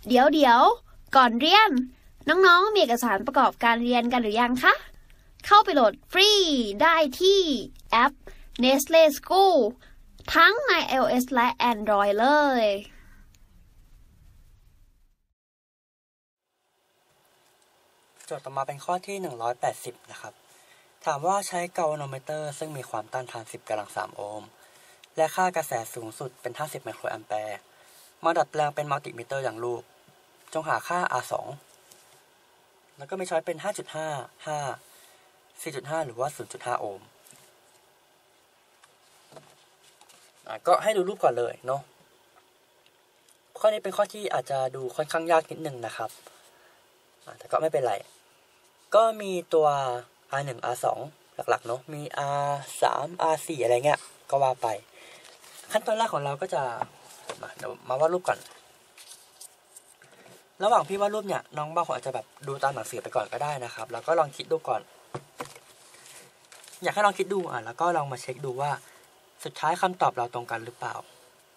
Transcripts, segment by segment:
เดี๋ยวก่อนเรียนน้องๆมีเอกสารประกอบการเรียนกันหรือยังคะเข้าไปโหลดฟรีได้ที่แอป Nestle School ทั้งใน iOS และ Android เลยโจทย์ต่อมาเป็นข้อที่180นะครับถามว่าใช้กาลวาโนเมเตอร์ซึ่งมีความต้านทาน10 กำลัง 3 โอห์มและค่ากระแสสูงสุดเป็น50 ไมโครแอมแปร์มาดัดแปลงเป็นมัลติมิเตอร์อย่างรูปจงหาค่า R2 แล้วก็มีช้อยเป็น 5.5 5 4.5 หรือว่า 0.5 โอห์มก็ให้ดูรูปก่อนเลยเนาะข้อนี้เป็นข้อที่อาจจะดูค่อนข้างยากนิดนึงนะครับแต่ก็ไม่เป็นไรก็มีตัว R1 R2 หลักๆเนาะมี R3 R4 อะไรเงี้ยก็ว่าไปขั้นตอนแรกของเราก็จะเดี๋ยวมาวาดรูปก่อนระหว่างพี่วาดรูปเนี่ยน้องบางคนอาจจะแบบดูตามหนังสือไปก่อนก็ได้นะครับแล้วก็ลองคิดดูก่อนอยากให้ลองคิดดูแล้วก็ลองมาเช็คดูว่าสุดท้ายคำตอบเราตรงกันหรือเปล่า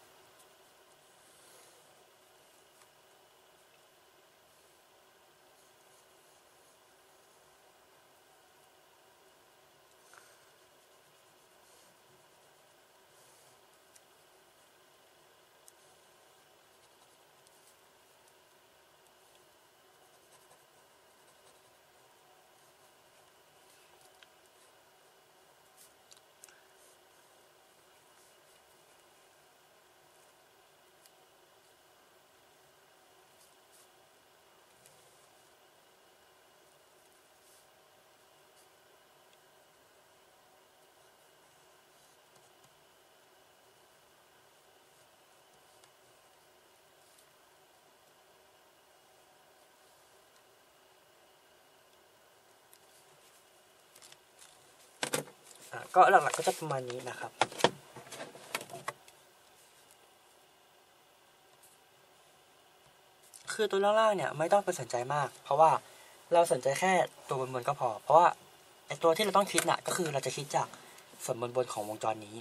ก็หลักๆก็จะประมาณนี้นะครับคือตัวล่างๆเนี่ยไม่ต้องไปสนใจมากเพราะว่าเราสนใจแค่ตัวบนๆก็พอเพราะว่าไอตัวที่เราต้องคิดน่ะก็คือเราจะคิดจากส่วนบนๆของวงจรนี้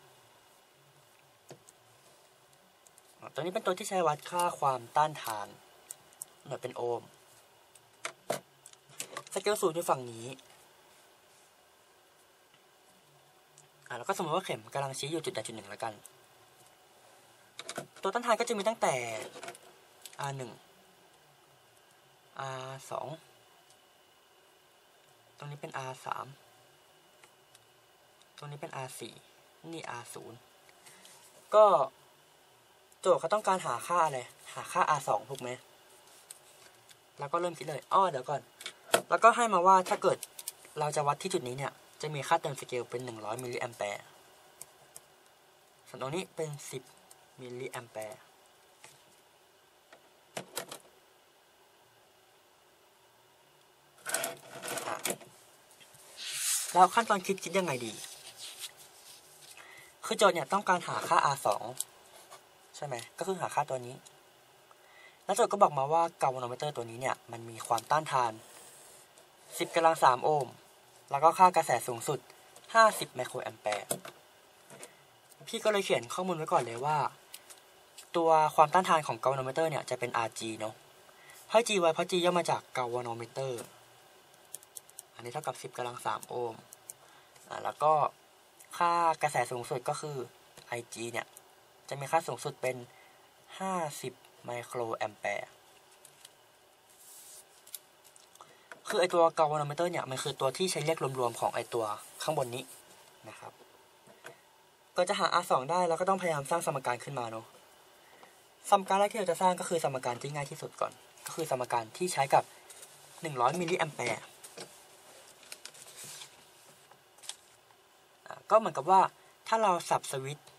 ตัวนี้เป็นตัวที่ใช้วัดค่าความต้านทานหน่วยเป็นโอห์มสเกล0อยู่ฝั่งนี้แล้วก็สมมติว่าเข็มกำลังชี้อยู่จุดใดจุดหนึ่งแล้วกันตัวต้านทานก็จะมีตั้งแต่ R1 R2 ตรงนี้เป็น R3 ตรงนี้เป็น R4 นี่ R0 ก็โจทย์เขาต้องการหาค่าอะไรหาค่า R2 ถูกไหมแล้วก็เริ่มคิดเลยเดี๋ยวก่อนแล้วก็ให้มาว่าถ้าเกิดเราจะวัดที่จุดนี้เนี่ยจะมีค่าเติมสเกลเป็น100 มิลลิแอมแปร์ส่วนตรงนี้เป็น10 มิลลิแอมแปร์แล้วขั้นตอนคิดยังไงดีคือโจทย์เนี่ยต้องการหาค่า R2 ใช่ไหมก็คือหาค่าตัวนี้แล้วโจทย์ก็บอกมาว่ากาลวาโนเมเตอร์ตัวนี้เนี่ยมันมีความต้านทาน10 กำลัง 3 โอห์มแล้วก็ค่ากระแสสูงสุด50 ไมโครแอมแปร์พี่ก็เลยเขียนข้อมูลไว้ก่อนเลยว่าตัวความต้านทานของกาลวาโนเมเตอร์เนี่ยจะเป็น Rg เนาะให้ G ไว้เพราะ G ย่อมาจากกาลวาโนเมเตอร์อันนี้เท่ากับ10 กำลัง 3 โอห์มแล้วก็ค่ากระแสสูงสุดก็คือ Ig เนี่ยจะมีค่าสูงสุดเป็น50 ไมโครแอมแปร์คือไอตัวกาลวาโนเมเตอร์เนี่ยมันคือตัวที่ใช้เรียกรวมๆของไอตัวข้างบนนี้นะครับก็จะหา R2 ได้แล้วก็ต้องพยายามสร้างสมการขึ้นมาเนาะสมการแรกที่เราจะสร้างก็คือสมการที่ง่ายที่สุดก่อนก็คือสมการที่ใช้กับ100 มิลลิแอมแปร์ก็เหมือนกับว่าถ้าเราสับสวิตช์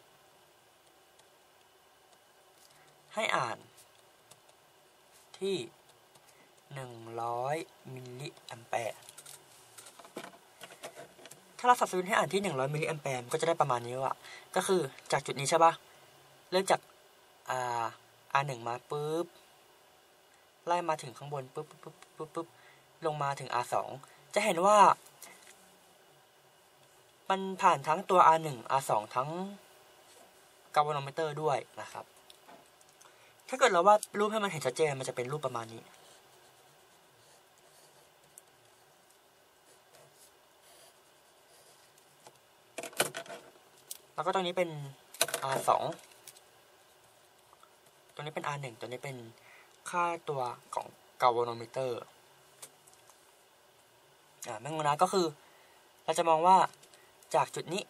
ให้อ่านที่100 มิลลิแอมแปร์ถ้าเราสับสวิตช์ให้อ่านที่100 มิลลิแอมแปร์ก็จะได้ประมาณนี้ว่าก็คือจากจุดนี้ใช่ปะเริ่มจากR1 มาปุ๊บไล่มาถึงข้างบนปุ๊บลงมาถึง R2 จะเห็นว่ามันผ่านทั้งตัว R1 R2 ทั้งกาลวาโนเมเตอร์ด้วยนะครับถ้ถ้าเกิดเราวาดรูปให้มันเห็นชัดเจนมันจะเป็นรูปประมาณนี้แล้วก็ตรงนี้เป็น R2 ตัวนี้เป็น R1 ตัวนี้เป็นค่าตัวของกาลวาโนมิเตอร์ไม่งงนะก็คือเราจะมองว่าจากจุดนี้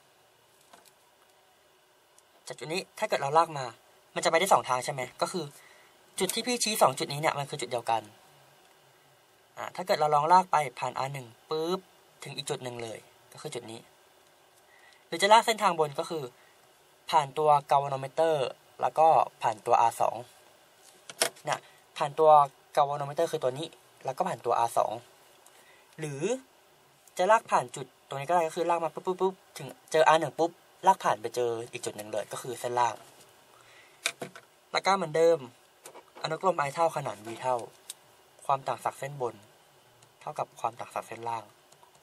ถ้าเกิดเราลากมามันจะไปได้2ทางใช่ไหมก็คือจุดที่พี่ชี้2จุดนี้เนี่ยมันคือจุดเดียวกันถ้าเกิดเราลองลากไปผ่าน R1 ปุ๊บถึงอีกจุดหนึ่งเลยก็คือจุดนี้หรือจะลากเส้นทางบนก็คือผ่านตัวกาลวาโนมิเตอร์แล้วก็ผ่านตัว R2 เนี่ยผ่านตัวกาลวาโนมิเตอร์คือตัวนี้แล้วก็ผ่านตัว R2 หรือจะลากผ่านจุดตรงนี้ก็ได้ก็คือลากมาปุ๊บถึงเจอ R1 ปุ๊บลากผ่านไปเจออีกจุดหนึ่งเลยก็คือเส้นล่างแล้วก็เหมือนเดิมอนุกรม I เท่าขนาน V เท่าความต่างศักย์เส้นบนเท่ากับความต่างศักย์เส้นล่าง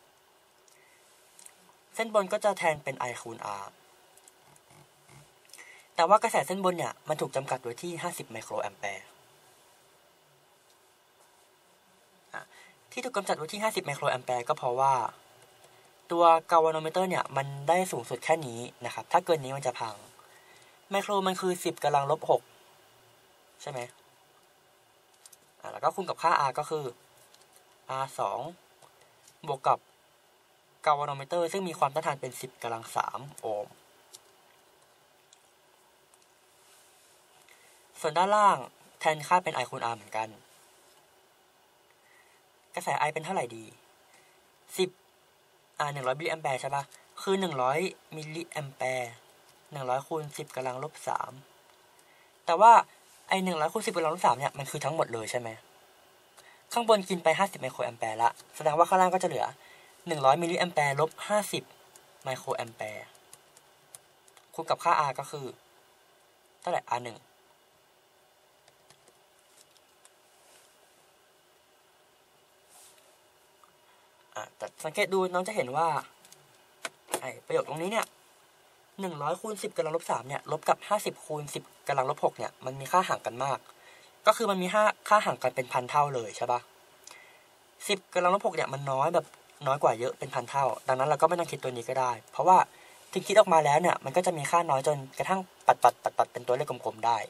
เส้นบนก็จะแทนเป็น I คูณ R แต่ว่ากระแสเส้นบนเนี่ยมันถูกจำกัดไว้ที่50ไมโครแอมแปร์ที่ถูกกำจัดไว้ที่50ไมโครแอมแปร์ก็เพราะว่าตัวกาลวาโนมิเตอร์เนี่ยมันได้สูงสุดแค่นี้นะครับถ้าเกินนี้มันจะพังไมโครมันคือ10 กำลังลบ 6ใช่ไหมแล้วก็คูณกับค่า R ก็คือ R2 บวกกับกาลวาโนมิเตอร์ซึ่งมีความต้านทานเป็น10 กำลัง 3 โอห์มส่วนด้านล่างแทนค่าเป็น I คูณ R เหมือนกันกระแส I เป็นเท่าไหร่ดี10 100 มิลลิแอมแปร์ใช่ปะคือ100 มิลลิแอมแปร์100คูณ10 กำลังลบ 3แต่ว่าไอ้100คูณ10 กำลังลบ 3เนี่ยมันคือทั้งหมดเลยใช่ไหมข้างบนกินไป50ไมโครแอมแปร์ละแสดงว่าข้างล่างก็จะเหลือ100 มิลลิแอมแปร์ลบ50ไมโครแอมแปร์คูณกับค่า R ก็คือเท่าไหร่ R1แต่สังเกตดูน้องจะเห็นว่าประโยคตรงนี้เนี่ย100คูณ10 กำลังลบ 3เนี่ยลบกับ50คูณ10 กำลังลบ 6เนี่ยมันมีค่าห่างกันมากก็คือมันมีค่าห่างกันเป็นพันเท่าเลยใช่ปะ10 กำลังลบ 6เนี่ยมันน้อยแบบน้อยกว่าเยอะเป็นพันเท่าดังนั้นเราก็ไม่ต้องคิดตัวนี้ก็ได้เพราะว่าถึงคิดออกมาแล้วเนี่ยมันก็จะมีค่าน้อยจนกระทั่งปัดเป็นตัวเลขกลมๆได้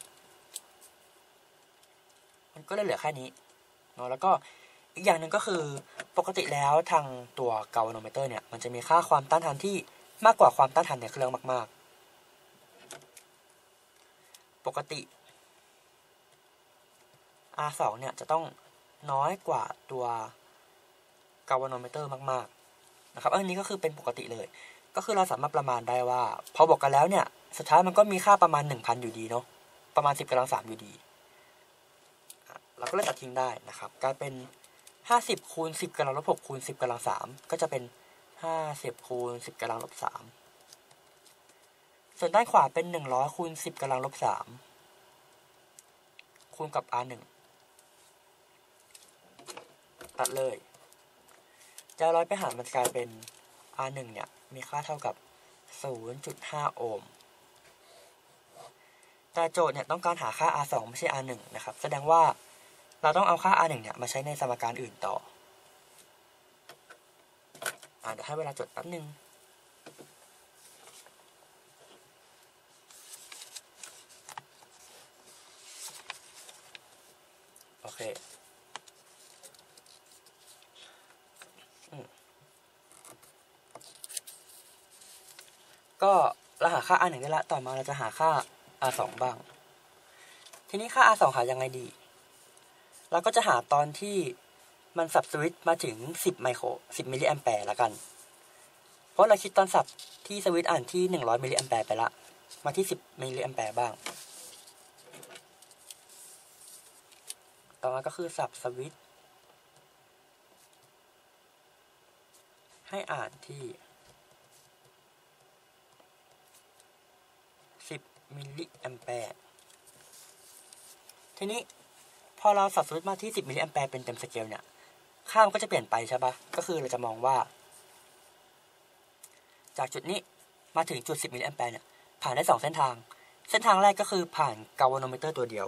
มันก็เลยเหลือแค่นี้เนาะแล้วก็อีกอย่างหนึ่งก็คือปกติแล้วทางตัวกาลวาโนมิเตอร์เนี่ยมันจะมีค่าความต้านทานที่มากกว่าความต้านทานในเครื่องมากๆปกติ R2 เนี่ยจะต้องน้อยกว่าตัวกาลวาโนมิเตอร์มากๆนะครับอันนี้ก็คือเป็นปกติเลยก็คือเราสามารถประมาณได้ว่าพอบอกกันแล้วเนี่ยสุดท้ายมันก็มีค่าประมาณ 1,000 อยู่ดีเนาะประมาณ10 กำลัง 3อยู่ดีเราก็เลยตัดทิ้งได้นะครับกลายเป็น50คูณ10 กำลังลบ 6คูณ10 กำลัง 3ก็จะเป็น50คูณ10 กำลังลบ 3ส่วนด้านขวาเป็น100คูณ10 กำลังลบ 3คูณกับ R1 ตัดเลยจะร้อยไปหารมันกลายเป็น R1 เนี่ยมีค่าเท่ากับ 0.5 โอห์มแต่โจทย์เนี่ยต้องการหาค่า R2 ไม่ใช่ R1 นะครับแสดงว่าเราต้องเอาค่า R1 เนี่ยมาใช้ในสมการอื่นต่อเดี๋ยวให้เวลาจดแป๊บนึงโอเคก็เราหาค่า R1 ได้ละต่อมาเราจะหาค่า R2 บ้างทีนี้ค่า R2 หายังไงดีเราก็จะหาตอนที่มันสับสวิตช์มาถึง10มิลลิแอมแปร์ละกันเพราะเราคิดตอนสับที่สวิตช์อ่านที่100มิลลิแอมแปร์ไปละมาที่10มิลลิแอมแปร์บ้างต่อมาก็คือสับสวิตช์ให้อ่านที่10มิลลิแอมแปร์ทีนี้พอเราสับสวิตช์มาที่10มิลลิแอมแปร์เป็นเต็มสเกลเนี่ยค่ามันก็จะเปลี่ยนไปใช่ปะก็คือเราจะมองว่าจากจุดนี้มาถึงจุด10มิลลิแอมแปร์เนี่ยผ่านได้2เส้นทางเส้นทางแรกก็คือผ่านกาลวาโนมิเตอร์ตัวเดียว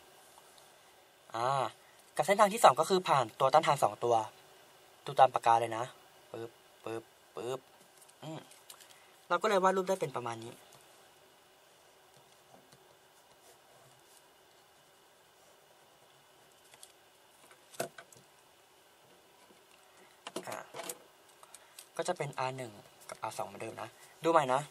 กับเส้นทางที่2ก็คือผ่านตัวต้านทาน2ตัวดูตามปากกาเลยนะปึ๊บปึ๊บปึ๊บเราก็เลยวาดรูปได้เป็นประมาณนี้ก็จะเป็น R1 กับ R2 เหมือนเดิมนะดูใหม่นะ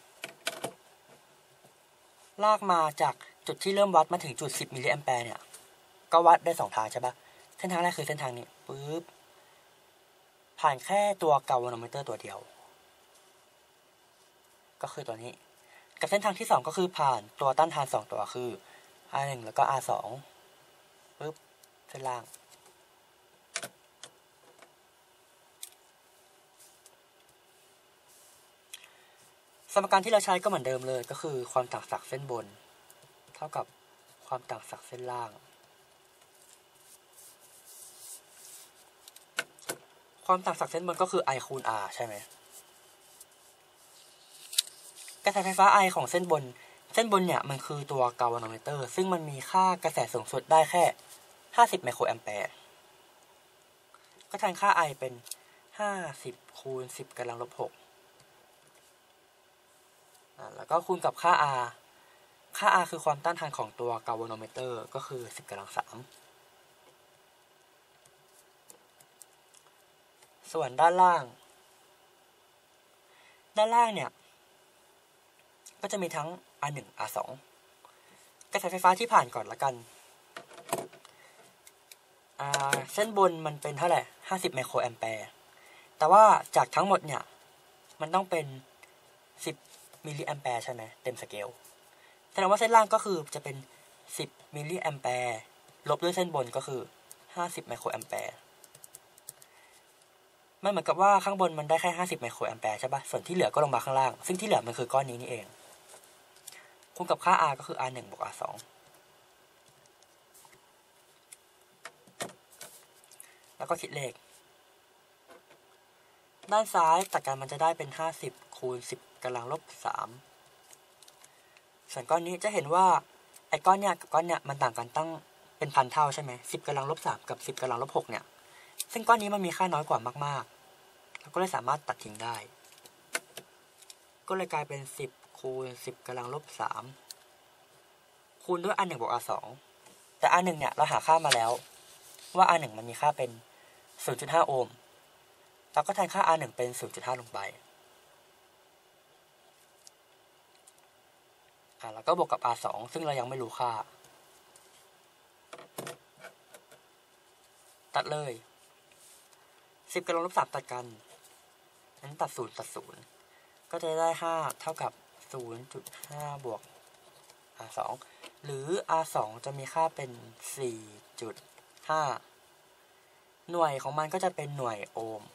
ลากมาจากจุดที่เริ่มวัดมาถึงจุด10มิลลิแอมแปร์เนี่ยก็วัดได้2ทางใช่ปะเส้นทางแรกคือเส้นทางนี้ปึ๊บผ่านแค่ตัวกาลวาโนมิเตอร์ตัวเดียวก็คือตัวนี้กับเส้นทางที่2ก็คือผ่านตัวต้านทาน2ตัวคือ R1 แล้วก็ R2 ปึ๊บเส้นล่างสมการที่เราใช้ก็เหมือนเดิมเลยก็คือความต่างศักย์เส้นบนเท่ากับความต่างศักย์เส้นล่างความต่างศักย์เส้นบนก็คือ I คูณ R ใช่ไหมกระแสไฟฟ้า I ของเส้นบนเนี่ยมันคือตัวกาลวาโนมิเตอร์ซึ่งมันมีค่ากระแสสูงสุดได้แค่50ไมโครแอมแปร์ก็แทนค่า I เป็น50คูณ10กำลังลบ6แล้วก็คูณกับค่า R ค่า R คือความต้านทานของตัวกาลวาโนมิเตอร์ก็คือ10กำลัง3ส่วนด้านล่างเนี่ยก็จะมีทั้ง R1 R2 กระแสไฟฟ้าที่ผ่านก่อนละกันเส้นบนมันเป็นเท่าไหร่50ไมโครแอมแปร์แต่ว่าจากทั้งหมดเนี่ยมันต้องเป็น10มิลลิแอมแปร์ใช่ไหมเต็มสเกลแสดงว่าเส้นล่างก็คือจะเป็น10มิลลิแอมแปร์ลบด้วยเส้นบนก็คือ50ไมโครแอมแปร์มันเหมือนกับว่าข้างบนมันได้แค่50ไมโครแอมแปร์ใช่ปะส่วนที่เหลือก็ลงมาข้างล่างซึ่งที่เหลือมันคือก้อนนี้นี่เองคูณกับค่า R ก็คือ R1 บวก R2 แล้วก็คิดเลขด้านซ้ายตัดกันมันจะได้เป็น50คูณ10กำลังลบ3ส่วนก้อนนี้จะเห็นว่าไอ้ก้อนเนี้ยกับก้อนเนี้ยมันต่างกันตั้งเป็นพันเท่าใช่ไหม10กำลังลบ3กับ10กำลังลบ6เนี่ยซึ่งก้อนนี้มันมีค่าน้อยกว่ามากๆเราก็เลยสามารถตัดทิ้งได้ก็เลยกลายเป็น10คูณ10กำลังลบ3คูณด้วย R1 บวก R2 แต่ R1 เนี่ยเราหาค่ามาแล้วว่า R1 มันมีค่าเป็น 0.5 โอห์มเราก็แทนค่า R1 เป็น 0.5 ลงไปแล้วก็บวกกับ R2 ซึ่งเรายังไม่รู้ค่าตัดเลย10กำลังลบ3ตัดกันนั้นตัด0ก็จะได้5เท่ากับ 0.5 บวก R2 หรือ R2 จะมีค่าเป็น 4.5 หน่วยของมันก็จะเป็นหน่วยโอห์ม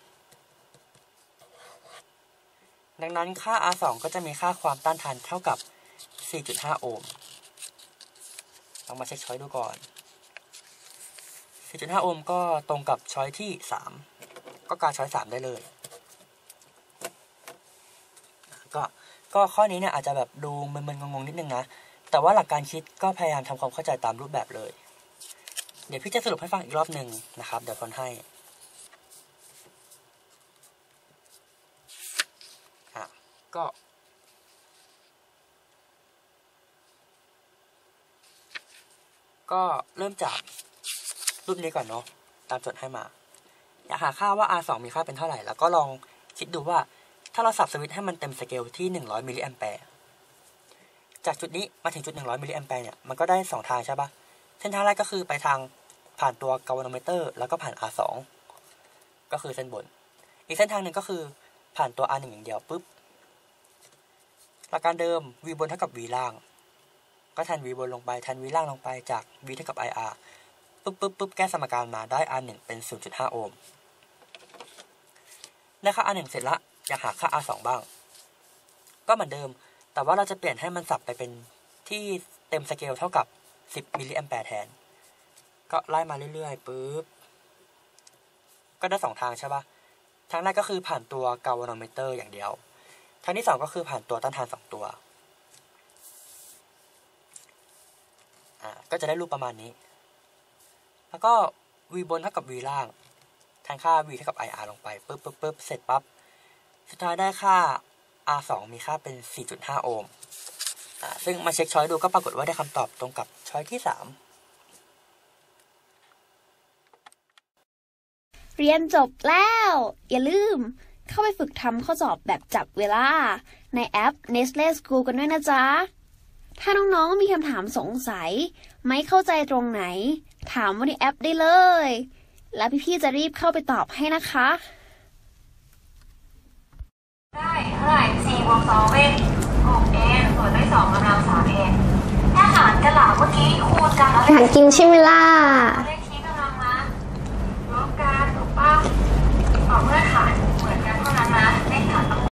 ดังนั้นค่า R2 ก็จะมีค่าความต้านทานเท่ากับ 4.5 โอห์มลองมาเช็คช้อยดูก่อน 4.5 โอห์มก็ตรงกับช้อยที่3ก็กาช้อย3ได้เลยก็ข้อนี้เนี่ยอาจจะแบบดูมึนๆงงๆนิดนึงนะแต่ว่าหลักการคิดก็พยายามทำความเข้าใจตามรูปแบบเลยเดี๋ยวพี่จะสรุปให้ฟังอีกรอบหนึ่งนะครับเดี๋ยวคนให้ก็เริ่มจากรูปนี้ก่อนเนาะตามโจทย์ให้มาอยากหาค่าว่า R2 มีค่าเป็นเท่าไหร่แล้วก็ลองคิดดูว่าถ้าเราสับสวิตช์ให้มันเต็มสเกลที่100มิลลิแอมแปร์จากจุดนี้มาถึงจุด100มิลลิแอมแปร์เนี่ยมันก็ได้2ทางใช่ปะเส้นทางแรกก็คือไปทางผ่านตัวกาลวาโนมิเตอร์แล้วก็ผ่าน R2 ก็คือเส้นบนอีกเส้นทางหนึ่งก็คือผ่านตัว R1 อย่างเดียวปุ๊บหลักการเดิม V บนเท่ากับ V ล่างก็แทน V บนลงไปแทน V ล่างลงไปจาก V เท่ากับ IR ปุ๊บแก้สมการมาได้ R1 เป็น 0.5 โอห์มได้ค่า R1 เสร็จละอยากหาค่า R2 บ้างก็เหมือนเดิมแต่ว่าเราจะเปลี่ยนให้มันสับไปเป็นที่เต็มสเกลเท่ากับ10มิลลิแอมแปร์แทนก็ไล่มาเรื่อยๆปุ๊บก็ได้2ทางใช่ปะทางแรกก็คือผ่านตัวกาลวาโนมิเตอร์อย่างเดียวทางที่2ก็คือผ่านตัวต้านทาน2ตัวก็จะได้รูปประมาณนี้ แล้วก็ v บนเท่ากับ v ล่างแทนค่า v เท่ากับ ir ลงไปปึ๊บเสร็จปั๊บสุดท้ายได้ค่า r2 มีค่าเป็น 4.5 โอห์มซึ่งมาเช็คช้อยดูก็ปรากฏว่าได้คำตอบตรงกับช้อยที่ 3 เรียนจบแล้ว อย่าลืมเข้าไปฝึกทำข้อสอบแบบจับเวลาในแอป Nestle School กันด้วยนะจ๊ะ ถ้าน้องๆมีคำถามสงสัยไม่เข้าใจตรงไหนถามว่าในแอปได้เลย แล้วพี่ๆจะรีบเข้าไปตอบให้นะคะได้เท่าไหร่4 บวก 2 เป็น 6n ส่วนด้วย2กำลัง 3n ถ้าหารกันหล่ะเมื่อกี้คูณกันแล้วอาหารกินใช่ไหมล่ะเลขชี้กำลังมาลบกันถูกป่ะต่อเมื่อหาร